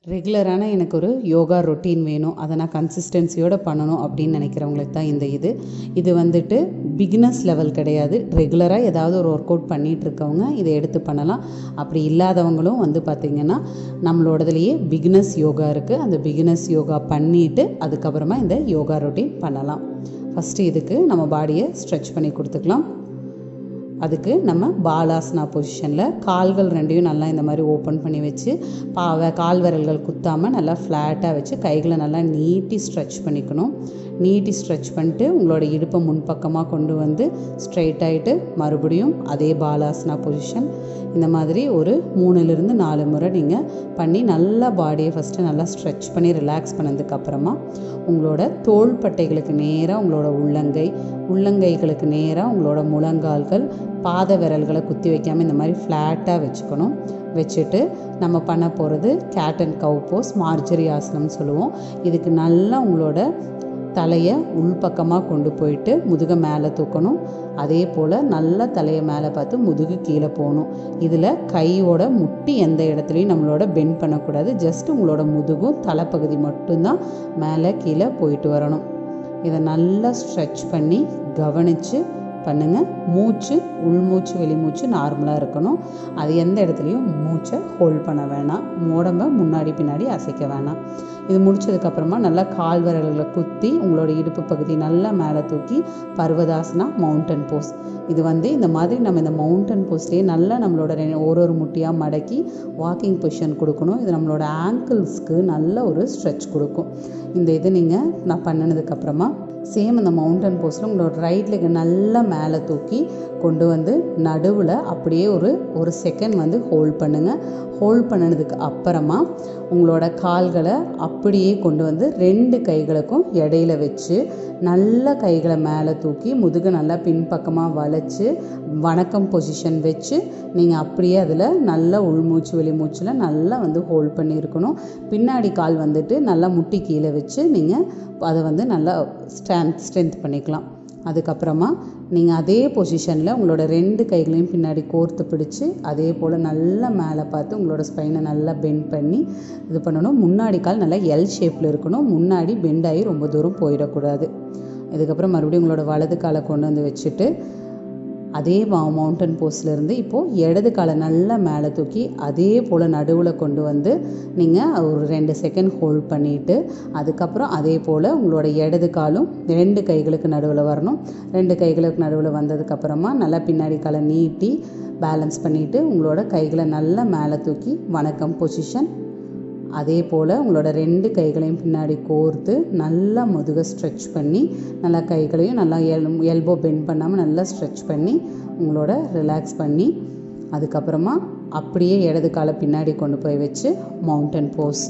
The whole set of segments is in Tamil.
ரெகுலரான எனக்கு ஒரு யோகா ரொட்டீன் வேணும், அதை நான் கன்சிஸ்டன்சியோடு பண்ணணும் அப்படின்னு நினைக்கிறவங்களுக்கு தான் இது வந்துட்டு பிகினர்ஸ் லெவல் கிடையாது. ரெகுலராக ஏதாவது ஒரு ஒர்க் அவுட் பண்ணிகிட்டு இருக்கவங்க இதை எடுத்து பண்ணலாம். அப்படி இல்லாதவங்களும் பார்த்திங்கன்னா நம்மளோடதுலேயே பிகினர்ஸ் யோகா இருக்குது. அந்த பிகினர்ஸ் யோகா பண்ணிவிட்டு அதுக்கப்புறமா இந்த யோகா ரொட்டீன் பண்ணலாம். ஃபஸ்ட்டு இதுக்கு நம்ம பாடியை ஸ்ட்ரெச் பண்ணி கொடுத்துக்கலாம். அதுக்கு நம்ம பாலாசனா பொசிஷனில் கால்கள் ரெண்டையும் நல்லா இந்த மாதிரி ஓப்பன் பண்ணி வச்சு கால் விரல்கள் குத்தாமல் நல்லா ஃப்ளாட்டாக வச்சு கைகளை நல்லா நீட்டி ஸ்ட்ரெச் பண்ணிக்கணும். நீட்டி ஸ்ட்ரெச் பண்ணிட்டு உங்களோட இடுப்பை முன்பக்கமாக கொண்டு வந்து ஸ்ட்ரெயிட் ஆகிட்டு மறுபடியும் அதே பாலாசனா பொசிஷன் இந்த மாதிரி ஒரு 3-4 முறை நீங்கள் பண்ணி நல்லா பாடியை ஃபஸ்ட்டு நல்லா ஸ்ட்ரெச் பண்ணி ரிலாக்ஸ் பண்ணதுக்கப்புறமா உங்களோட தோள்பட்டைகளுக்கு நேராக உங்களோட உள்ளங்கைகளுக்கு நேராக உங்களோட முழங்கால்கள் பாத விரல்களை குத்தி வைக்காமல் இந்த மாதிரி ஃப்ளாட்டாக வச்சுக்கணும். வச்சுட்டு நம்ம பண்ண போகிறது கேட் அண்ட் கவ் போஸ், மார்ஜரி ஆசனம்னு சொல்லுவோம். இதுக்கு நல்லா உங்களோட தலையை உள்பக்கமாக கொண்டு போயிட்டு முதுகை மேலே தூக்கணும். அதே போல் நல்லா தலையை மேலே பார்த்து முதுகு கீழே போகணும். இதில் கையோட முட்டி எந்த இடத்துலையும் நம்மளோட பெண்ட் பண்ணக்கூடாது. ஜஸ்ட் உங்களோட முதுகும் தலைப்பகுதி மட்டும்தான் மேலே கீழே போயிட்டு வரணும். இதை நல்லா ஸ்ட்ரெச் பண்ணி கவனித்து பண்ணுங்கள். மூச்சு உள்மூச்சு வெளிமூச்சு நார்மலாக இருக்கணும். அது எந்த இடத்துலையும் மூச்சை ஹோல்ட் பண்ண வேணாம். உடம்ப முன்னாடி பின்னாடி அசைக்க வேணாம். இது முடிச்சதுக்கப்புறமா நல்லா கால் விரல்களை குத்தி உங்களோட இடுப்பு பகுதி நல்லா மேலே தூக்கி பர்வதாசனா மவுண்டன் போஸ். இது இந்த மாதிரி நம்ம இந்த மவுண்டன் போஸ்லேயே நல்லா நம்மளோட ஒரு முட்டியாக மடக்கி வாக்கிங் பொசிஷன் கொடுக்கணும். இது நம்மளோட ஆங்கிள்ஸ்க்கு நல்ல ஒரு ஸ்ட்ரெச் கொடுக்கும். இது நீங்கள் நான் பண்ணினதுக்கப்புறமா சேம் அந்த மவுண்டன் போஸ்டில் உங்களோட ரைட் லெக் நல்லா மேலே தூக்கி கொண்டு வந்து நடுவில் அப்படியே ஒரு செகண்ட் ஹோல்ட் பண்ணுங்கள். ஹோல்ட் பண்ணினதுக்கு அப்புறமா உங்களோட கால்களை அப்படியே கொண்டு வந்து 2 கைகளுக்கும் இடையில வச்சு நல்ல கைகளை மேலே தூக்கி முதுகு நல்லா பின்பக்கமாக வளைச்சி வணக்கம் பொசிஷன் வச்சு நீங்கள் அப்படியே அதில் நல்லா உள்மூச்சு வெளிமூச்சில் நல்லா ஹோல்ட் பண்ணியிருக்கணும். பின்னாடி கால் நல்லா முட்டி கீழே வச்சு நீங்கள் அதை நல்லா ஸ்ட்ரென்த் பண்ணிக்கலாம். அதுக்கப்புறமா நீங்கள் அதே பொசிஷனில் உங்களோட 2 கைகளையும் பின்னாடி கோர்த்து பிடிச்சி அதே போல் நல்லா மேலே பார்த்து உங்களோட ஸ்பைனை நல்லா பெண்ட் பண்ணி இது பண்ணணும். முன்னாடி கால் நல்லா எல் ஷேப்பில் இருக்கணும். முன்னாடி பெண்ட் ஆகி ரொம்ப தூரம் போயிடக்கூடாது. இதுக்கப்புறம் மறுபடியும் உங்களோட வலது காலை கொண்டு வந்து வச்சுட்டு அதே மவுண்டன் போஸ்லேருந்து இப்போது இடது காலை நல்லா மேலே தூக்கி அதே போல் நடுவில் கொண்டு வந்து நீங்கள் ஒரு 2 செகண்ட் ஹோல்ட் பண்ணிவிட்டு அதுக்கப்புறம் அதே போல் உங்களோட இடது காலும் 2 கைகளுக்கு நடுவில் வரணும். 2 கைகளுக்கு நடுவில் வந்ததுக்கப்புறமா நல்லா பின்னாடி காலை நீட்டி பேலன்ஸ் பண்ணிவிட்டு உங்களோட கைகளை நல்லா மேலே தூக்கி வணக்கம் பொசிஷன். அதே போல் உங்களோட 2 கைகளையும் பின்னாடி கோர்த்து நல்லா முதுகை ஸ்ட்ரெச் பண்ணி நல்லா கைகளையும் நல்லா எல்போ பெண்ட் பண்ணாமல் நல்லா ஸ்ட்ரெச் பண்ணி உங்களோட ரிலாக்ஸ் பண்ணி அதுக்கப்புறமா அப்படியே இடது காலை பின்னாடி கொண்டு போய் வச்சு மவுண்டன் போஸ்.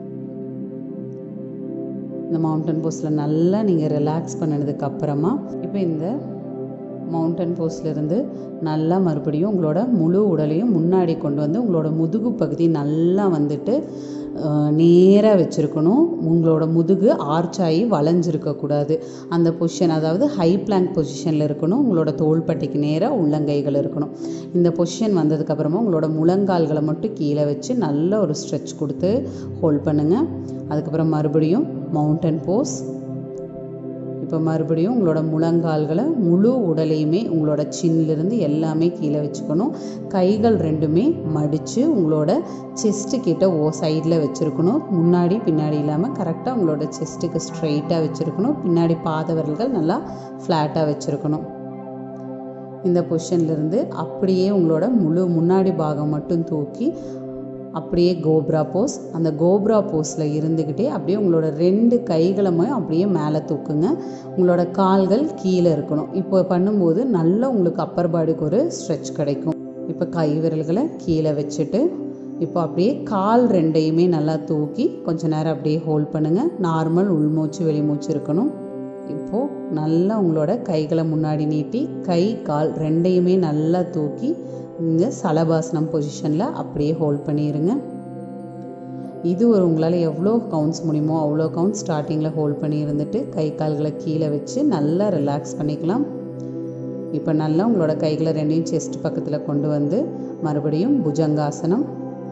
இந்த மவுண்டன் போஸில் நல்லா நீங்கள் ரிலாக்ஸ் பண்ணினதுக்கப்புறமா இப்போ இந்த மவுண்டன் போஸ்லேருந்து நல்லா மறுபடியும் உங்களோட முழு உடலையும் முன்னாடி கொண்டு வந்து உங்களோட முதுகு பகுதி நல்லா நேராக வச்சுருக்கணும். உங்களோட முதுகு ஆர்ச்சாகி வளைஞ்சிருக்கக்கூடாது. அந்த பொசிஷன் அதாவது ஹை பிளாங்க் பொசிஷனில் இருக்கணும். உங்களோட தோள்பட்டைக்கு நேராக உள்ளங்கைகள் இருக்கணும். இந்த பொசிஷன் வந்ததுக்கப்புறமா உங்களோட முழங்கால்களை மட்டும் கீழே வச்சு நல்ல ஒரு ஸ்ட்ரெச் கொடுத்து ஹோல்ட் பண்ணுங்கள். அதுக்கப்புறம் மறுபடியும் மவுண்டன் போஸ். இப்போ மறுபடியும் உங்களோட முழங்கால்களை முழு உடலையுமே உங்களோட சின்னிலிருந்து எல்லாமே கீழே வச்சுக்கணும். கைகள் 2மே மடித்து உங்களோட செஸ்ட்டு கிட்ட சைடில் வச்சுருக்கணும். முன்னாடி பின்னாடி இல்லாமல் கரெக்டாக உங்களோட செஸ்ட்டுக்கு ஸ்ட்ரெயிட்டாக வச்சுருக்கணும். பின்னாடி பாத விரல்கள் நல்லா ஃப்ளாட்டாக வச்சுருக்கணும். இந்த பொசிஷன்லேருந்து அப்படியே உங்களோட முன்னாடி பாகம் மட்டும் தூக்கி அப்படியே கோப்ரா போஸ். அந்த கோப்ரா போஸில் இருந்துக்கிட்டே அப்படியே உங்களோட 2 கைகளுமே அப்படியே மேலே தூக்குங்க. உங்களோட கால்கள் கீழே இருக்கணும். இப்போ பண்ணும்போது நல்லா உங்களுக்கு அப்பர் பாடிக்கு ஒரு ஸ்ட்ரெச் கிடைக்கும். இப்போ கை விரல்களை கீழே வச்சுட்டு இப்போ அப்படியே கால் 2யுமே நல்லா தூக்கி கொஞ்ச நேரம் அப்படியே ஹோல்ட் பண்ணுங்கள். நார்மல் உள்மூச்சு வெளிமூச்சு இருக்கணும். இப்போது நல்லா உங்களோட கைகளை முன்னாடி நீட்டி கை கால் 2யுமே நல்லா தூக்கி இந்த சலபாசனம் பொசிஷனில் அப்படியே ஹோல்ட் பண்ணிடுங்க. இது உங்களால் எவ்வளோ கவுண்ட்ஸ் முடியுமோ அவ்வளோ கவுண்ட் ஸ்டார்டிங்கில் ஹோல்ட் பண்ணி இருந்துட்டு கை கால்களை கீழே வச்சு நல்லா ரிலாக்ஸ் பண்ணிக்கலாம். இப்போ நல்லா உங்களோட கைகளை 2யும் செஸ்ட் பக்கத்தில் கொண்டு வந்து மறுபடியும் புஜங்காசனம்.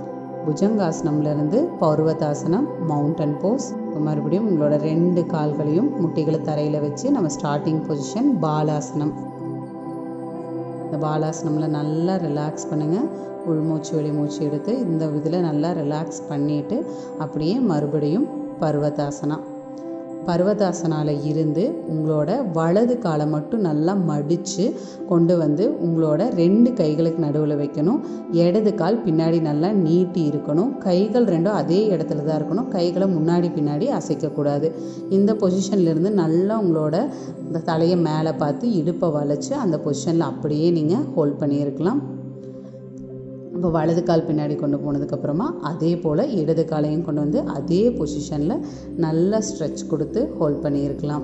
புஜங்காசனம்லேருந்து பர்வதாசனம், மவுண்டன் போஸ். மறுபடியும் உங்களோட 2 கால்களையும் முட்டிகளை தரையில் வச்சு நம்ம ஸ்டார்டிங் பொசிஷன் பாலாசனம். இந்த பாலாசனமில் நல்லா ரிலாக்ஸ் பண்ணுங்கள். உள்மூச்சு வெளிமூச்சு எடுத்து இந்த இதில் நல்லா ரிலாக்ஸ் பண்ணிவிட்டு அப்படியே மறுபடியும் பர்வதாசனா. பர்வதாசனாவில் இருந்து உங்களோட வலது காலை மட்டும் நல்லா மடித்து கொண்டு வந்து உங்களோட 2 கைகளுக்கு நடுவில் வைக்கணும். இடது கால் பின்னாடி நல்லா நீட்டி இருக்கணும். கைகள் 2ம் அதே இடத்துல தான் இருக்கணும். கைகளை முன்னாடி பின்னாடி அசைக்கக்கூடாது. இந்த பொசிஷன்லேருந்து நல்லா உங்களோட இந்த தலையை மேலே பார்த்து இடுப்பை வளைச்சி அந்த பொசிஷனில் அப்படியே நீங்கள் ஹோல்ட் பண்ணியிருக்கலாம். இப்போ வலது கால் பின்னாடி கொண்டு போனதுக்கப்புறமா அதே போல் இடது காலையும் கொண்டு வந்து அதே பொசிஷனில் நல்லா ஸ்ட்ரெச் கொடுத்து ஹோல்ட் பண்ணியிருக்கலாம்.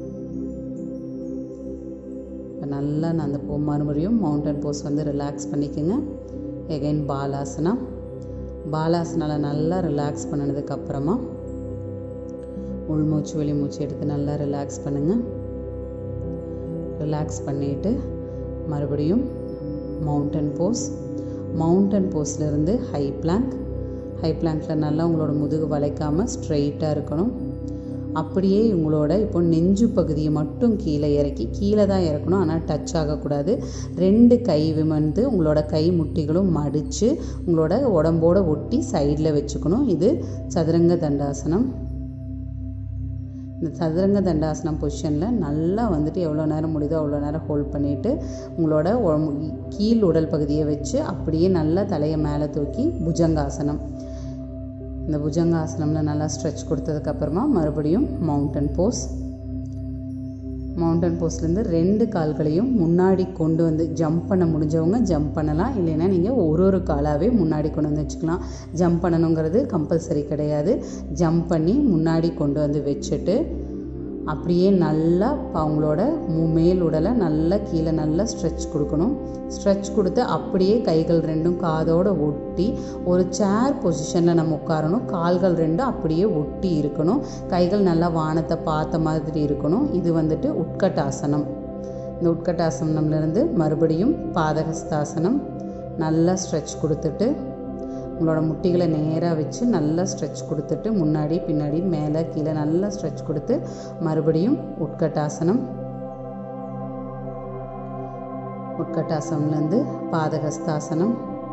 இப்போ நல்லா நான் அந்த மறுபடியும் மவுண்டன் போஸ் வந்து ரிலாக்ஸ் பண்ணிக்கோங்க. எகைன் பாலாசனா. பாலாசனாவில் நல்லா ரிலாக்ஸ் பண்ணினதுக்கப்புறமா உள்மூச்சு வெளிமூச்சு எடுத்து நல்லா ரிலாக்ஸ் பண்ணுங்கள். ரிலாக்ஸ் பண்ணிவிட்டு மறுபடியும் மவுண்டன் போஸ். மவுண்டன் போஸ்லேருந்து ஹை பிளாங்க். ஹை பிளாங்கில் நல்லா உங்களோட முதுகு வளைக்காமல் ஸ்ட்ரெயிட்டாக இருக்கணும். அப்படியே உங்களோட இப்போ நெஞ்சு பகுதியை மட்டும் கீழே இறக்கி, கீழே தான் இறக்கணும், ஆனால் டச் ஆகக்கூடாது. 2 கை விமர்ந்து உங்களோட கை முட்டிகளும் மடித்து உங்களோட உடம்போடு ஒட்டி சைடில் வச்சுக்கணும். இது சதுரங்க தண்டாசனம். இந்த சதுரங்க தண்டாசனம் பொசிஷனில் நல்லா வந்துட்டு எவ்வளோ நேரம் முடியுதோ அவ்வளோ நேரம் ஹோல்ட் பண்ணிவிட்டு உங்களோட கீழ் உடல் பகுதியை வச்சு அப்படியே நல்லா தலையை மேலே தூக்கி புஜங்காசனம். இந்த புஜங்காசனமில் நல்லா ஸ்ட்ரெச் கொடுத்ததுக்கப்புறமா மறுபடியும் மவுண்டன் போஸ். மவுண்டன் போஸ்ட்லேருந்து 2 கால்களையும் முன்னாடி கொண்டு வந்து ஜம்ப் பண்ண முடிஞ்சவங்க ஜம்ப் பண்ணலாம். இல்லைன்னா நீங்கள் ஒரு காலாகவே முன்னாடி கொண்டு வந்து வச்சுக்கலாம். ஜம்ப் பண்ணணுங்கிறது கம்பல்சரி கிடையாது. ஜம்ப் பண்ணி முன்னாடி கொண்டு வந்து வச்சுட்டு அப்படியே நல்லா அவங்களோட மேல் உடலை நல்லா கீழே நல்லா ஸ்ட்ரெச் கொடுக்கணும். ஸ்ட்ரெச் கொடுத்து அப்படியே கைகள் 2ம் காதோடு ஒட்டி ஒரு சேர் பொசிஷனில் நம்ம உட்காரணும். கால்கள் 2ம் அப்படியே ஒட்டி இருக்கணும். கைகள் நல்லா வானத்தை பார்த்த மாதிரி இருக்கணும். இது வந்துட்டு உட்கட்டாசனம். இந்த உட்கட்டாசனம்லேருந்து மறுபடியும் பாதகஸ்தாசனம். நல்லா ஸ்ட்ரெச் கொடுத்துட்டு உங்களோட முட்டிகளை நேராக வச்சு நல்லா ஸ்ட்ரெச் கொடுத்துட்டு முன்னாடி பின்னாடி மேலே கீழே நல்லா ஸ்ட்ரெச் கொடுத்து மறுபடியும் உட்கட்டாசனம். உட்கட்டாசனம்லேருந்து பாதகஸ்தாசனம்.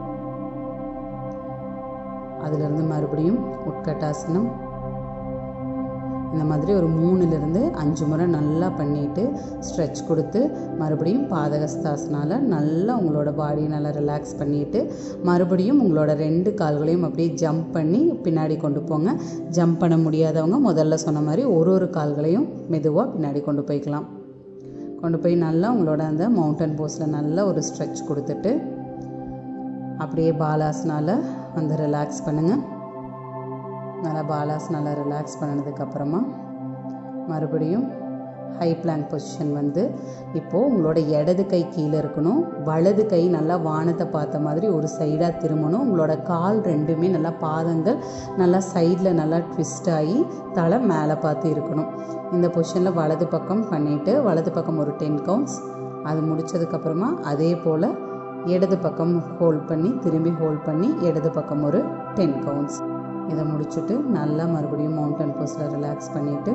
அதிலிருந்து மறுபடியும் உட்கட்டாசனம். இந்த மாதிரி ஒரு 3லிருந்து 5 முறை நல்லா பண்ணிவிட்டு ஸ்ட்ரெச் கொடுத்து மறுபடியும் பாதகஸ்தாசனால் நல்லா உங்களோட பாடியை நல்லா ரிலாக்ஸ் பண்ணிவிட்டு மறுபடியும் உங்களோட 2 கால்களையும் அப்படியே ஜம்ப் பண்ணி பின்னாடி கொண்டு போங்க. ஜம்ப் பண்ண முடியாதவங்க முதல்ல சொன்ன மாதிரி ஒரு கால்களையும் மெதுவாக பின்னாடி கொண்டு போய்க்கலாம். கொண்டு போய் நல்லா உங்களோட அந்த மவுண்டன் போஸில் நல்லா ஒரு ஸ்ட்ரெச் கொடுத்துட்டு அப்படியே பாலாசனால் வந்து ரிலாக்ஸ் பண்ணுங்கள். நல்லா பாலாசனால் ரிலாக்ஸ் பண்ணதுக்கப்புறமா மறுபடியும் ஹை பிளாங்க் பொசிஷன் வந்து இப்போது உங்களோட இடது கை கீழே இருக்கணும். வலது கை நல்லா வானத்தை பார்த்த மாதிரி ஒரு சைடாக திரும்பணும். உங்களோட கால் 2மே நல்லா பாதங்கள் நல்லா சைடில் நல்லா ட்விஸ்ட் ஆகி தலை மேலே பார்த்து இருக்கணும். இந்த பொசிஷனில் வலது பக்கம் பண்ணிவிட்டு வலது பக்கம் ஒரு 10 கவுண்ட்ஸ். அது முடித்ததுக்கப்புறமா அதே போல் இடது பக்கம் ஹோல்ட் பண்ணி திரும்பி ஹோல்ட் பண்ணி இடது பக்கம் ஒரு 10 கவுண்ட்ஸ். இதை முடிச்சுட்டு நல்லா மறுபடியும் மவுண்டன் போஸில் ரிலாக்ஸ் பண்ணிவிட்டு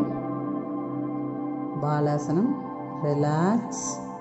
பாலாசனம் ரிலாக்ஸ்.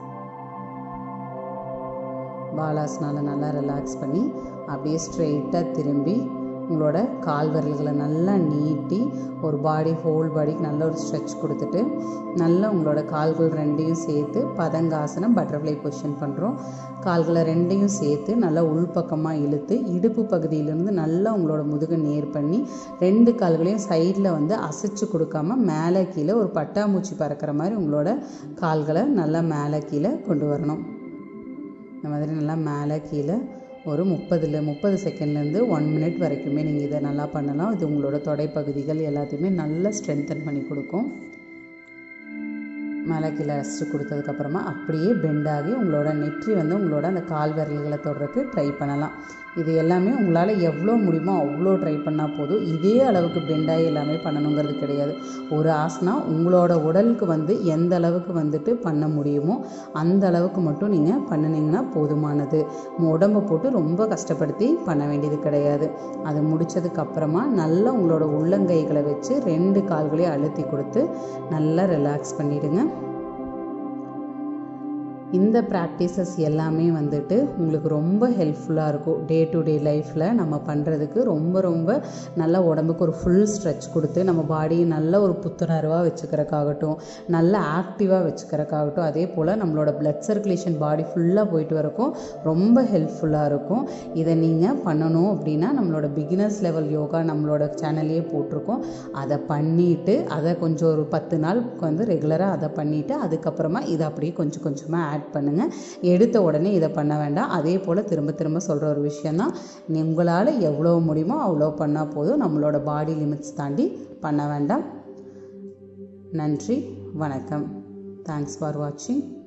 பாலாசனால் நல்லா ரிலாக்ஸ் பண்ணி அப்படியே ஸ்ட்ரெயிட்டாக திரும்பி உங்களோட கால் விரல்களை நல்லா நீட்டி ஒரு ஹோல் பாடிக்கு நல்ல ஒரு ஸ்ட்ரெச் கொடுத்துட்டு நல்லா உங்களோட கால்கள் 2யும் சேர்த்து பதங்காசனம் பட்டர்ஃப்ளை பொசிஷன் பண்ணுறோம். கால்களை 2யும் சேர்த்து நல்லா உள்பக்கமாக இழுத்து இடுப்பு பகுதியிலேருந்து நல்லா உங்களோட முதுகை நேர் பண்ணி 2 கால்களையும் சைடில் வந்து அசைச்சு கொடுக்காம மேலே கீழே ஒரு பட்டாம்பூச்சி பறக்கிற மாதிரி உங்களோட கால்களை நல்லா மேலே கீழே கொண்டு வரணும். இந்த மாதிரி நல்லா மேலே கீழே ஒரு 30 செகண்ட்லேருந்து 1 மினிட் வரைக்குமே நீங்கள் இதை நல்லா பண்ணலாம். இது உங்களோட தொடைப்பகுதிகள் எல்லாத்தையுமே நல்லா ஸ்ட்ரென்தன் பண்ணி கொடுக்கும். மேலே கீழே ரெஸ்ட்டு கொடுத்ததுக்கப்புறமா அப்படியே பெண்டாகி உங்களோட நெற்றி வந்து உங்களோட அந்த கால் விரல்களை தொடுறதுக்கு ட்ரை பண்ணலாம். இது எல்லாமே உங்களால் எவ்வளோ முடியுமோ அவ்வளோ ட்ரை பண்ணால் போதும். இதே அளவுக்கு பெண்டாகி எல்லாமே பண்ணணுங்கிறது கிடையாது. ஒரு ஆசனா உங்களோட உடலுக்கு வந்து எந்த அளவுக்கு வந்துட்டு பண்ண முடியுமோ அந்த அளவுக்கு மட்டும் நீங்கள் பண்ணினீங்கன்னா போதுமானது. உடம்பை போட்டு ரொம்ப கஷ்டப்படுத்தி பண்ண வேண்டியது கிடையாது. அது முடித்ததுக்கப்புறமா நல்லா உங்களோட உள்ளங்கைகளை வச்சு 2 கால்களையும் அழுத்தி கொடுத்து நல்லா ரிலாக்ஸ் பண்ணிவிடுங்க. இந்த ப்ராக்டிசஸ் எல்லாமே வந்துட்டு உங்களுக்கு ரொம்ப ஹெல்ப்ஃபுல்லாக இருக்கும். டே டு டே லைஃப்பில் நம்ம பண்ணுறதுக்கு ரொம்ப நல்ல உடம்புக்கு ஒரு ஃபுல் ஸ்ட்ரெச் கொடுத்து நம்ம பாடியை நல்ல ஒரு புத்துணர்வாக வச்சுக்கிறக்காகட்டும், நல்ல ஆக்டிவாக வச்சுக்கிறக்காகட்டும், அதே போல் நம்மளோட பிளட் சர்க்குலேஷன் பாடி ஃபுல்லாக போயிட்டு வரக்கும் ரொம்ப ஹெல்ப்ஃபுல்லாக இருக்கும். இதை நீங்கள் பண்ணணும் அப்படின்னா நம்மளோட பிகினர்ஸ் லெவல் யோகா நம்மளோட சேனல்லையே போட்டிருக்கோம். அதை பண்ணிவிட்டு அதை கொஞ்சம் ஒரு 10 நாளுக்கு வந்து ரெகுலராக அதை பண்ணிவிட்டு அதுக்கப்புறமா இதை அப்படியே கொஞ்சம் கொஞ்சமாக ஆட் பண்ணுங்கள். எடுத்த உடனே இதை பண்ண வேண்டாம். அதே போல் திரும்ப சொல்கிற ஒரு விஷயந்தான், உங்களால் எவ்வளோ முடியுமோ அவ்வளோ பண்ணால் போதும். நம்மளோட பாடி லிமிட்ஸ் தாண்டி பண்ண வேண்டாம். நன்றி, வணக்கம். தேங்க்ஸ் ஃபார் வாட்சிங்.